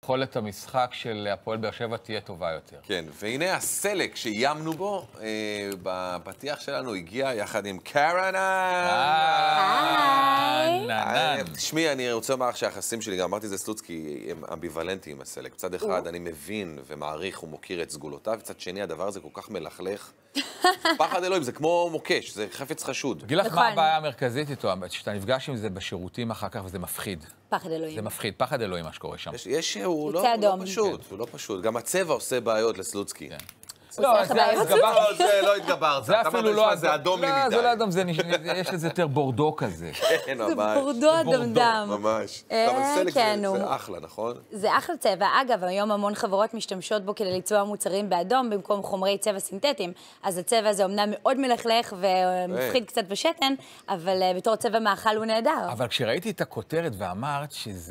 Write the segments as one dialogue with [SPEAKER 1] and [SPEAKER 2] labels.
[SPEAKER 1] יכולת המשחק של הפועל באר שבע תהיה טובה יותר.
[SPEAKER 2] כן, והנה הסלק שאיימנו בו בפתיח שלנו הגיע יחד עם קרן. תשמעי, אני רוצה לומר שהיחסים שלי, גם אמרתי זה סלוצקי, הם אמביוולנטיים הסלק. מצד אחד אני מבין ומעריך ומוקיר את סגולותיו, מצד שני הדבר הזה כל כך מלכלך. פחד אלוהים, זה כמו מוקש, זה חפץ חשוד.
[SPEAKER 1] אגיד לך מה הבעיה המרכזית איתו, שאתה נפגש עם זה בשירותים אחר כך וזה מפחיד.
[SPEAKER 3] פחד אלוהים.
[SPEAKER 1] זה מפחיד, פחד אלוהים מה שקורה שם.
[SPEAKER 2] הוא לא פשוט, הוא לא פשוט. גם הצבע עושה בעיות לסלוצקי.
[SPEAKER 1] לא,
[SPEAKER 2] זה לא התגברת.
[SPEAKER 1] זה אפילו לא...
[SPEAKER 2] זה אדום לי מדי.
[SPEAKER 1] לא, זה לא אדום, יש לזה יותר בורדו כזה.
[SPEAKER 2] כן, ממש.
[SPEAKER 3] זה בורדו אדמדם.
[SPEAKER 2] ממש. אבל סלק זה אחלה, נכון?
[SPEAKER 3] זה אחלה צבע. אגב, היום המון חברות משתמשות בו כדי לצבוע מוצרים באדום במקום חומרי צבע סינתטיים. אז הצבע הזה אומנם מאוד מלכלך ומפחיד קצת בשתן, אבל בתור צבע מאכל הוא נהדר.
[SPEAKER 1] אבל כשראיתי את הכותרת ואמרת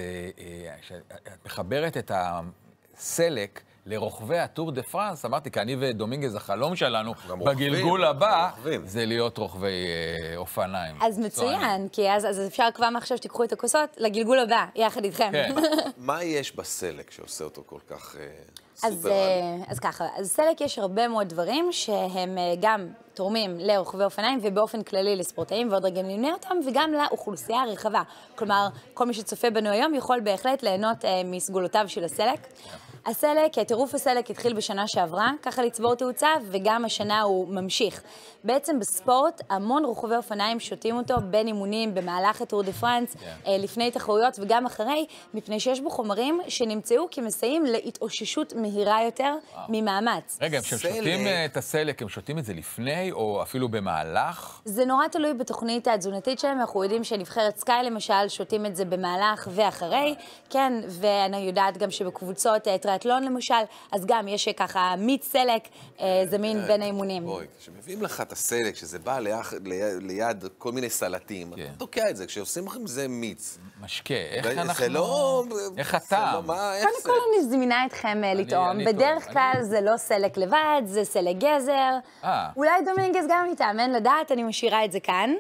[SPEAKER 1] שאת מחברת את הסלק לרוכבי הטור דה פרנס, אמרתי, כי אני ודומינגז החלום שלנו בגלגול הבא, זה להיות רוכבי אופניים.
[SPEAKER 3] אז מצוין, כי אז אפשר כבר מעכשיו שתיקחו את הכוסות לגלגול הבא, יחד איתכם.
[SPEAKER 2] מה יש בסלק שעושה אותו כל כך סופרלי?
[SPEAKER 3] אז ככה, אז סלק יש הרבה מאוד דברים שהם גם תורמים לרוכבי אופניים ובאופן כללי לספורטאים, ועוד רגע נמנה אותם, וגם לאוכלוסייה הרחבה. כלומר, כל מי שצופה בנו היום יכול בהחלט ליהנות מסגולותיו של הסלק. הסלק, טירוף הסלק התחיל בשנה שעברה, ככה לצבור תאוצה, וגם השנה הוא ממשיך. בעצם בספורט, המון רוכבי אופניים שותים אותו בין אימונים במהלך הטור דה פרנס, לפני תחרויות וגם אחרי, מפני שיש בו חומרים שנמצאו כמסייעים להתאוששות מהירה יותר ממאמץ.
[SPEAKER 1] רגע, כשהם שותים את הסלק, הם שותים את זה לפני או אפילו במהלך?
[SPEAKER 3] זה נורא תלוי בתוכנית התזונתית שלהם, אנחנו יודעים שנבחרת סקאי למשל שותים את זה במהלך ואחרי, כן, ואני יודעת גם שבקבוצות טריאתלון למשל, אז גם יש ככה מיץ סלק זמין בין האימונים.
[SPEAKER 2] בואי, כשמביאים לך את הסלק, שזה בא ליד כל מיני סלטים, אתה תוקע את זה, כשעושים לכם זה מיץ.
[SPEAKER 1] משקה, איך אנחנו...
[SPEAKER 2] זה לא...
[SPEAKER 1] איך הטעם?
[SPEAKER 3] קודם כל אני זמינה אתכם לטעום. בדרך כלל זה לא סלק לבד, זה סלק גזר. אולי דומינגז גם מתאמן לדעת, אני משאירה את זה כאן.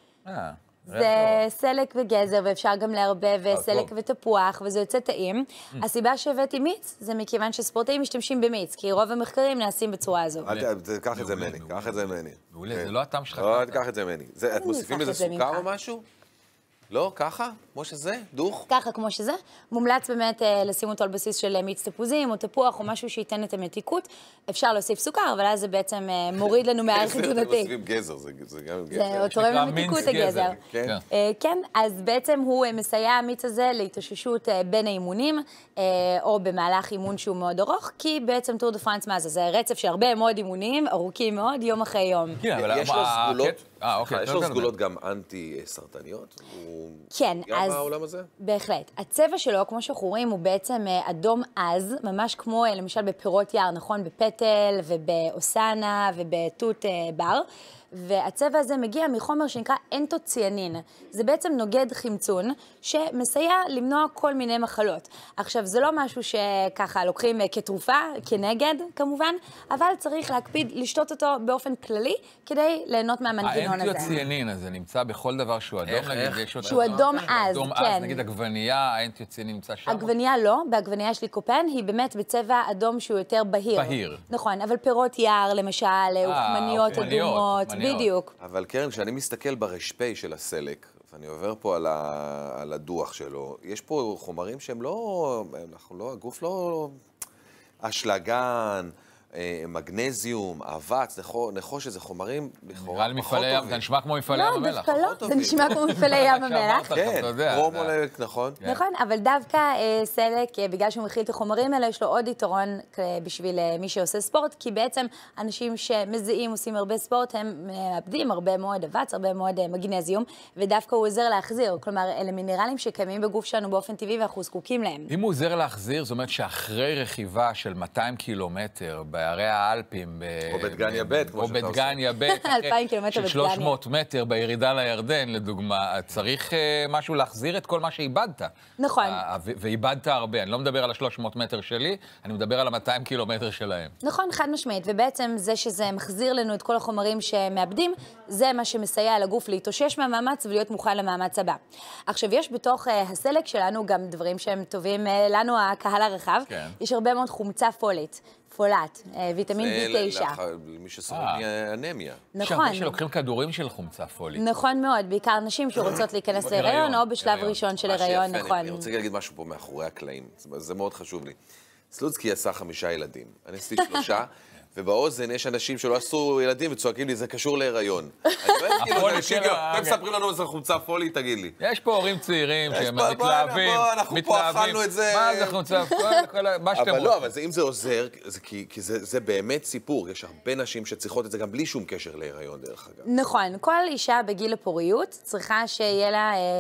[SPEAKER 3] זה סלק וגזר, ואפשר גם להרבב סלק ותפוח, וזה יוצא טעים. הסיבה שהבאתי מיץ, זה מכיוון שספורטאים משתמשים במיץ, כי רוב המחקרים נעשים בצורה הזו.
[SPEAKER 2] קח את זה מני, קח את זה מני.
[SPEAKER 1] מעולה, זה לא הטעם שלך.
[SPEAKER 2] לא, קח את זה מני. את מוסיפים איזה סוכר או משהו? לא, ככה? כמו שזה? דוך?
[SPEAKER 3] ככה, כמו שזה. מומלץ באמת לשים אותו על בסיס של מיץ תפוזים או תפוח או משהו שייתן את המתיקות. אפשר להוסיף סוכר, אבל אז זה בעצם מוריד לנו מהערך התזונתי.
[SPEAKER 2] מוסיפים גזר, זה גם גזר.
[SPEAKER 3] זה תורם למתיקות הגזר. כן, אז בעצם הוא מסייע המיץ הזה להתאוששות בין האימונים, או במהלך אימון שהוא מאוד ארוך, כי בעצם טור דה פרנס מה זה? זה רצף של הרבה מאוד אימונים, ארוכים מאוד, יום אחרי יום.
[SPEAKER 2] יש לו סגולות? יש לו סגולות גם אנטי-סרטניות?
[SPEAKER 3] כן, אז
[SPEAKER 2] בעולם הזה?
[SPEAKER 3] בהחלט. הצבע שלו, כמו שאנחנו רואים, הוא בעצם אדום עז, ממש כמו למשל בפירות יער, נכון? בפטל ובאוסנה ובתות בר. והצבע הזה מגיע מחומר שנקרא אנטוציאנין. זה בעצם נוגד חמצון שמסייע למנוע כל מיני מחלות. עכשיו, זה לא משהו שככה לוקחים כתרופה, כנגד כמובן, אבל צריך להקפיד לשתות אותו באופן כללי כדי ליהנות מהמנגנון הזה.
[SPEAKER 1] האנטוציאנין הזה נמצא בכל דבר שהוא אדום, נגיד יש אותו...
[SPEAKER 3] שהוא אדום עז, כן.
[SPEAKER 1] נגיד עגבנייה, האנטוציאנין נמצא שם?
[SPEAKER 3] עגבנייה לא, בעגבנייה יש ליקופן, היא באמת בצבע אדום שהוא יותר בהיר.
[SPEAKER 1] בהיר.
[SPEAKER 3] נכון, אבל פירות יער, למשל, אוכמניות אדומות, בדיוק.
[SPEAKER 2] אבל קרן, כשאני מסתכל ברשפי של הסלק, ואני עובר פה על הדוח שלו, יש פה חומרים שהם לא, הגוף לא, אשלגן, מגנזיום, אבץ, נחושת, זה חומרים לכאורה פחות טובים.
[SPEAKER 1] זה נשמע כמו מפעלי ים המלח.
[SPEAKER 3] לא, דווקא לא, זה נשמע כמו מפעלי ים המלח.
[SPEAKER 2] כן, פרומולק, נכון.
[SPEAKER 3] נכון, אבל דווקא סלק, בגלל שהוא מכיל את החומרים האלה, יש לו עוד יתרון בשביל מי שעושה ספורט, כי בעצם אנשים שמזיעים, עושים הרבה ספורט, הם מאבדים הרבה מאוד אבץ, הרבה מאוד מגנזיום, ודווקא הוא עוזר להחזיר. כלומר, אלה מינרלים שקיימים בגוף שלנו באופן טבעי ואנחנו זקוקים להם.
[SPEAKER 1] אם הוא עוזר להחזיר, זאת אומרת שאחרי רכיבה של 200 קילומטר בערי האלפים.
[SPEAKER 2] או בדגניה ב', כמו שאתה עושה.
[SPEAKER 1] או בדגניה ב',
[SPEAKER 3] 2,000 קילומטר
[SPEAKER 1] של
[SPEAKER 3] בדגניה.
[SPEAKER 1] 300 מטר בירידה לירדן, לדוגמה. צריך משהו להחזיר את כל מה שאיבדת.
[SPEAKER 3] נכון.
[SPEAKER 1] ואיבדת הרבה. אני לא מדבר על ה-300 מטר שלי, אני מדבר על ה-200 קילומטר שלהם.
[SPEAKER 3] נכון, חד משמעית, ובעצם זה שזה מחזיר לנו את כל החומרים שמאבדים, זה מה שמסייע לגוף להתאושש מהמאמץ ולהיות מוכן למאמץ הבא. עכשיו, יש בתוך הסלק שלנו גם דברים שהם טובים לנו, הקהל הרחב.
[SPEAKER 1] כן.
[SPEAKER 3] יש הרבה מאוד חומצה פולית, פולט, ויטמין B9.
[SPEAKER 2] למי שסובל מאנמיה.
[SPEAKER 3] נכון.
[SPEAKER 1] יש הרבה שלוקחים כדורים של חומצה פולית.
[SPEAKER 3] נכון מאוד, בעיקר נשים שרוצות להיכנס להיריון, או בשלב ראשון של הריון, נכון.
[SPEAKER 2] אני רוצה להגיד משהו פה מאחורי הקלעים, זה מאוד חשוב לי. סלוצקי עשה 5 ילדים, אני עשיתי 3, ובאוזן יש אנשים שלא עשו ילדים וצועקים לי, זה קשור להיריון. אני לא כאילו, אתם מספרים לנו איזה חומצה פולית, תגיד לי.
[SPEAKER 1] יש פה הורים צעירים שהם מתלהבים.
[SPEAKER 2] אנחנו פה אכלנו את זה.
[SPEAKER 1] מה זה חומצה? מה שאתם
[SPEAKER 2] אבל לא, אבל אם זה עוזר, כי זה באמת סיפור. יש הרבה נשים שצריכות את זה גם בלי שום קשר להיריון, דרך אגב.
[SPEAKER 3] נכון, כל אישה בגיל הפוריות צריכה שתהיה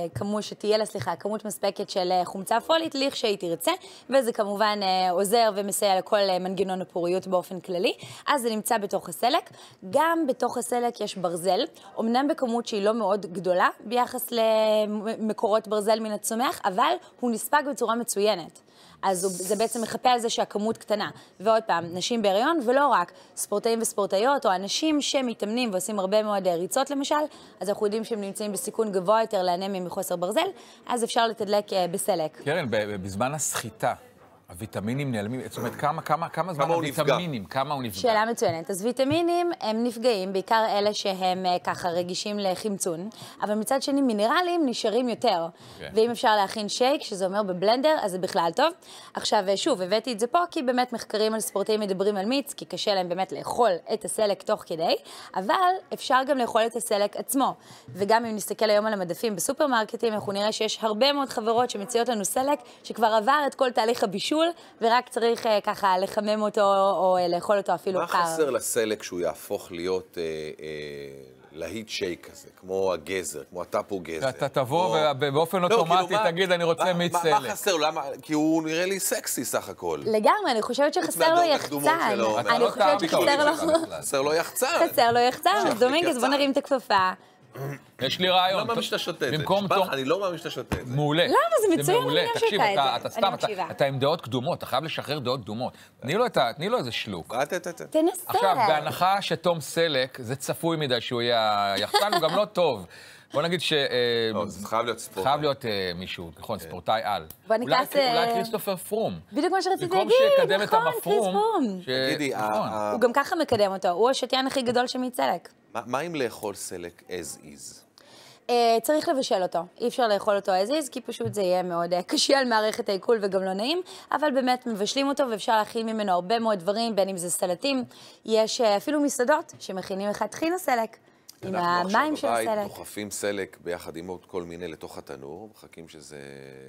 [SPEAKER 3] לה כמות מספקת של חומצה פולית, לכשהיא תרצה, וזה כמובן עוזר ומסייע לכל מנגנון הפוריות באופן כללי. אז זה נמצא בתוך הסלק. גם בתוך הסלק יש ברזל, אמנם בכמות שהיא לא מאוד גדולה ביחס למקורות ברזל מן הצומח, אבל הוא נספג בצורה מצוינת. אז זה בעצם מחפה על זה שהכמות קטנה. ועוד פעם, נשים בהיריון, ולא רק ספורטאים וספורטאיות, או אנשים שמתאמנים ועושים הרבה מאוד ריצות למשל, אז אנחנו יודעים שהם נמצאים בסיכון גבוה יותר לאנמיה מחוסר ברזל, אז אפשר לתדלק בסלק.
[SPEAKER 1] קרן, בזמן הסחיטה, הוויטמינים נעלמים, זאת אומרת, כמה זמן הוויטמינים, כמה הוא נפגע?
[SPEAKER 3] שאלה מצוינת. אז ויטמינים הם נפגעים, בעיקר אלה שהם ככה רגישים לחמצון, אבל מצד שני מינרלים נשארים יותר. ואם אפשר להכין שייק, שזה אומר בבלנדר, אז זה בכלל טוב. עכשיו, שוב, הבאתי את זה פה, כי באמת מחקרים על ספורטאים מדברים על מיץ, כי קשה להם באמת לאכול את הסלק תוך כדי, אבל אפשר גם לאכול את הסלק עצמו. וגם אם נסתכל היום על המדפים בסופרמרקטים, אנחנו נראה שיש הרבה מאוד חברות שמציעות לנו סלק, שכבר עבר את כל תהליך הבישול, ורק צריך ככה לחמם אותו או לאכול אותו אפילו קר.
[SPEAKER 2] מה חסר לסלק שהוא יהפוך להיות להיט שייק כזה, כמו הגזר, כמו הטאפו גזר?
[SPEAKER 1] אתה תבוא ובאופן אוטומטי תגיד, אני רוצה מיץ סלק.
[SPEAKER 2] מה חסר לו? כי הוא נראה לי סקסי סך הכל.
[SPEAKER 3] לגמרי, אני חושבת שחסר לו יחצן. אני חושבת
[SPEAKER 2] חסר לו יחצן.
[SPEAKER 3] חסר לו יחצן, אז דומינגז, בוא נרים את הכפפה.
[SPEAKER 1] יש לי רעיון.
[SPEAKER 2] אני לא מאמין שאתה שותה את זה. אני לא מאמין שאתה שותה את זה.
[SPEAKER 1] מעולה.
[SPEAKER 3] למה? זה מצוין, אני גם שותה את זה.
[SPEAKER 1] תקשיב, אתה עם דעות קדומות, אתה חייב לשחרר דעות קדומות. תני לו איזה שלוק.
[SPEAKER 3] תנסה.
[SPEAKER 1] עכשיו, בהנחה שתום סלק, זה צפוי מדי שהוא יהיה היחצן, הוא גם לא טוב. בוא נגיד ש...
[SPEAKER 2] זה חייב להיות ספורטאי.
[SPEAKER 1] חייב להיות מישהו, נכון, ספורטאי על.
[SPEAKER 3] אולי
[SPEAKER 1] כריסטופר פרום.
[SPEAKER 3] בדיוק מה שרציתי להגיד, נכון, קריס פרום.
[SPEAKER 2] תגידי,
[SPEAKER 3] הוא גם ככה מקדם אותו, הוא השתיין הכי גדול שמצלק.
[SPEAKER 2] מה אם לאכול סלק as is?
[SPEAKER 3] צריך לבשל אותו. אי אפשר לאכול אותו as is, כי פשוט זה יהיה מאוד קשה על מערכת העיכול וגם לא נעים, אבל באמת מבשלים אותו ואפשר להכין ממנו הרבה מאוד דברים, בין אם זה סלטים. יש אפילו מסעדות שמכינים לך טחינה הסלק. עם המים של הסלק.
[SPEAKER 2] אנחנו עכשיו בבית דוחפים סלק ביחד עם עוד כל מיני לתוך התנור, מחכים שזה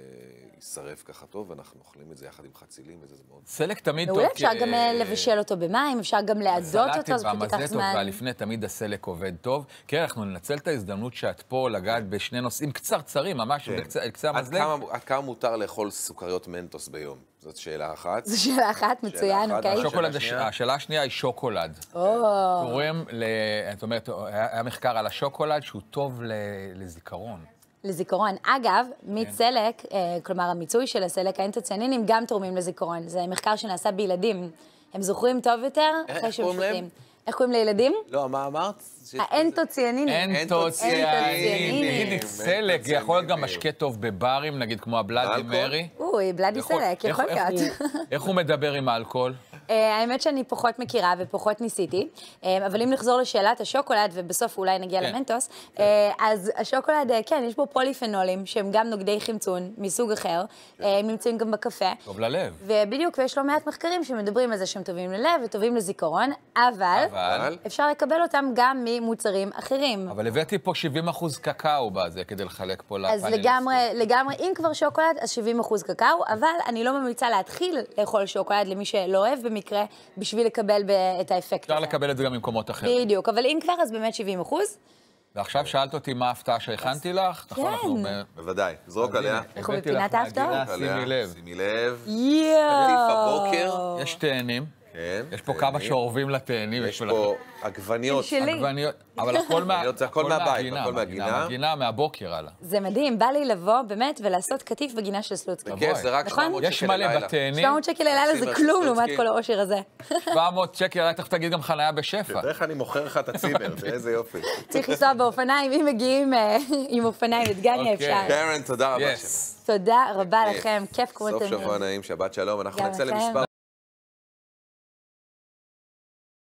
[SPEAKER 2] יישרף ככה טוב, ואנחנו אוכלים את זה יחד עם חצילים, וזה מאוד...
[SPEAKER 1] סלק תמיד טוב.
[SPEAKER 3] מעולה, אפשר גם לבשל אותו במים, אפשר גם לעדות אותו, זה פשוט ייקח זמן.
[SPEAKER 1] והלפני תמיד הסלק עובד טוב. כן, אנחנו ננצל את ההזדמנות שאת פה לגעת בשני נושאים קצרצרים, ממש בקצה המזלג.
[SPEAKER 2] עד כמה מותר לאכול סוכריות מנטוס ביום? זאת שאלה אחת.
[SPEAKER 3] זו שאלה אחת, מצוין, אוקיי?
[SPEAKER 1] השאלה השנייה היא שוקולד. קוראים, זאת אומרת, היה מחקר על השוקולד שהוא טוב לזיכרון.
[SPEAKER 3] לזיכרון. אגב, מיץ סלק, כלומר המיצוי של הסלק, האנטוציאנינים גם תורמים לזיכרון. זה מחקר שנעשה בילדים. הם זוכרים טוב יותר אחרי שהם שותים. איך קוראים לילדים?
[SPEAKER 2] לא, מה אמרת?
[SPEAKER 3] האנטוציאנינים.
[SPEAKER 1] אנטוציאנינים. סלק, יכול להיות גם משקה טוב בברים, נגיד כמו הבלאדי מרי.
[SPEAKER 3] אוי, בלאדי סלק, יכול להיות.
[SPEAKER 1] איך הוא מדבר עם האלכוהול?
[SPEAKER 3] האמת שאני פחות מכירה ופחות ניסיתי, אבל אם נחזור לשאלת השוקולד, ובסוף אולי נגיע למנטוס, אז השוקולד, כן, יש בו פוליפנולים, שהם גם נוגדי חמצון מסוג אחר, הם נמצאים גם בקפה.
[SPEAKER 1] טוב ללב.
[SPEAKER 3] ובדיוק, ויש לא מעט מחקרים שמדברים על זה שהם טובים ללב וטובים לזיכרון, אבל אפשר לקבל אותם גם ממוצרים אחרים.
[SPEAKER 1] אבל הבאתי פה 70% קקאו בזה, כדי לחלק פה לפאנל.
[SPEAKER 3] אז לגמרי, אם כבר שוקולד, אז 70% קקאו, אבל אני לא ממליצה להתחיל לאכול שוקולד למי שלא אוהב במקרה, בשביל לקבל את האפקט הזה.
[SPEAKER 1] אפשר לקבל את זה גם במקומות אחרים.
[SPEAKER 3] בדיוק, אבל אם כבר, אז באמת 70%.
[SPEAKER 1] ועכשיו שאלת אותי מה ההפתעה שהכנתי לך?
[SPEAKER 3] כן.
[SPEAKER 2] בוודאי, זרוק עליה.
[SPEAKER 3] אנחנו בפינת ההפתעות.
[SPEAKER 1] שימי לב.
[SPEAKER 2] שימי לב.
[SPEAKER 3] יואו.
[SPEAKER 2] בבוקר.
[SPEAKER 1] יש תאנים.
[SPEAKER 2] כן.
[SPEAKER 1] יש פה כמה שאורבים לתאנים.
[SPEAKER 2] יש פה עגבניות.
[SPEAKER 1] אבל הכל
[SPEAKER 2] מהבית, הכל מהגינה.
[SPEAKER 1] מהגינה, מהבוקר הלאה.
[SPEAKER 3] זה מדהים, בא לי לבוא באמת ולעשות קטיף בגינה של סלוצקי.
[SPEAKER 2] בכיף, זה רק 700 שקל
[SPEAKER 1] יש מלא בתאנים.
[SPEAKER 3] 700 שקל ללילה זה כלום לעומת כל האושר הזה.
[SPEAKER 1] 700 שקל, אולי תכף תגיד גם חניה בשפע.
[SPEAKER 2] תראה איך אני מוכר לך את הצימר, תראה איזה יופי.
[SPEAKER 3] צריך לנסוע באופניים, אם מגיעים עם אופניים, את גניה אפשר.
[SPEAKER 2] קרן, תודה רבה.
[SPEAKER 3] תודה רבה לכם, כיף כמו תמיד.
[SPEAKER 2] סוף שבוע נעים, שבת שלום, אנחנו נצא למספר